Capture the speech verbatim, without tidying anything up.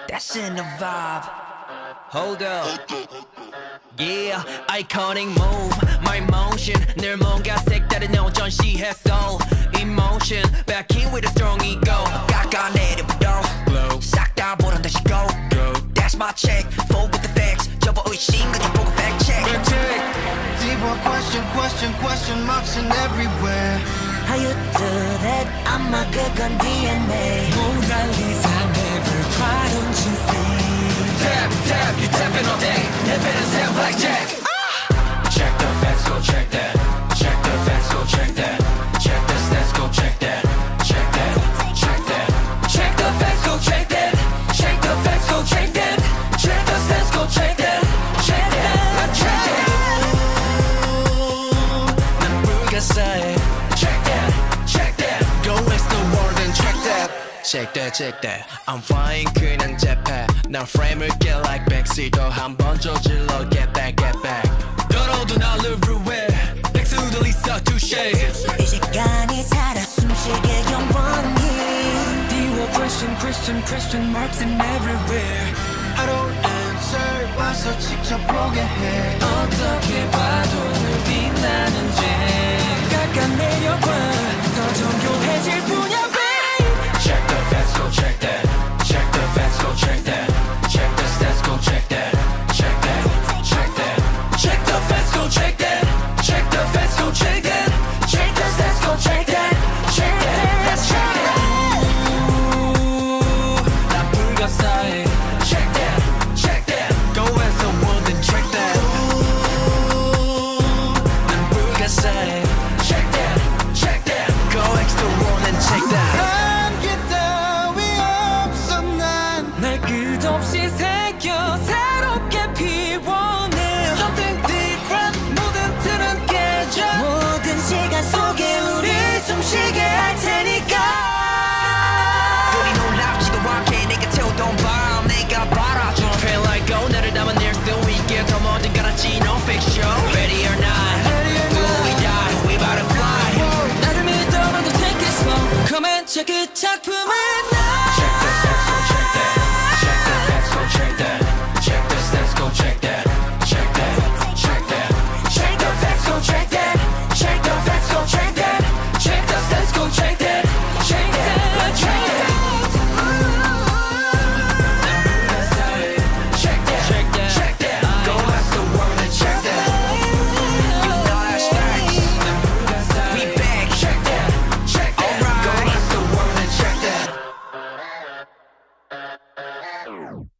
That's in the vibe. Hold up. Yeah, iconic move. My motion 늘 뭔가 색다른 너 전시했어. Emotion back in with a strong ego. 깎아내려부터 싹 다 보란 다시 go. That's my check. Full with the facts. 접어 의심 그냥 보고 fact check. Deeper question, question, question marks in everywhere. How you do that? I'm a good gun D N A. Mona Lisa, never try, don't you see? Tap, tap, you tapping all day. 내 배는 새 blackjack. Check the facts, go check that. Check the facts, go check that. Check the stats, go check that. Check that, check that. Check the facts, go check that. Check the facts, go check that. Check the stats, go check that. Check that, let's check that. 난 불가사해. Check that, check that. Go rest the world and check that. Check that, check that. I'm flying 그냥 jetpack. 난 frame을 get like backseat. 한번 저질러 get back, get back. 걸어도 나를 ruin. 백수도 리사 touche. 이 시간이 살아 숨쉬게 영원히. 띄워 question, question, question marks in everywhere. I don't answer. 와서 직접 보게 해. 어떻게 봐도 늘 빛나는지 깎아내려봐. 더 정교해질 뿐이야. Check the facts, go check that. Check the facts, go check that. Check the stats, go check that. Check that, check that. Check the facts, go check that. Check the facts, go check that. Check the stats, go check that. Check that, let's check that. 난 불가사해. Check that, check that. Go as the world and check that. 난 불가사해. Check that, check that. Go as the world and check that. 날 끝없이 새겨 새롭게 피워내 Something different 모든 틀은 깨져 모든 시간 속에 우리 숨쉬게 할 테니까. 우리 놀랍지도 않게 내가 태우던 밤 내가 바라줘 Feel like go 나를 담아낼 수 있게 더 뭐든 garanti no fiction Ready or not Do we die we about to fly 나를 믿어봐도 take it slow Come and check it 작품은 나 Check the facts go check that Check the facts go check that Check the stats go check that Check that check that Check the facts go check that Check the facts go check that Check the stats go check that Check that check that Check that check that check that Go ask the world and check that You know that's facts We back check that check that Alright Go ask the world and check that